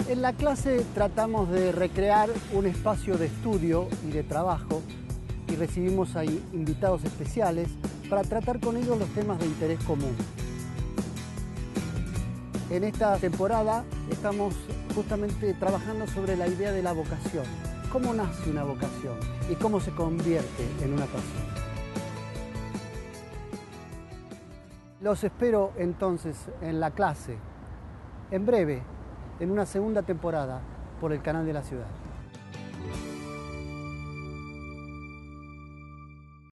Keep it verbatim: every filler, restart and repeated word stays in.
En la clase tratamos de recrear un espacio de estudio y de trabajo y recibimos ahí invitados especiales para tratar con ellos los temas de interés común. En esta temporada estamos justamente trabajando sobre la idea de la vocación. ¿Cómo nace una vocación y cómo se convierte en una pasión? Los espero entonces en la clase, en breve, en una segunda temporada por el canal de la ciudad.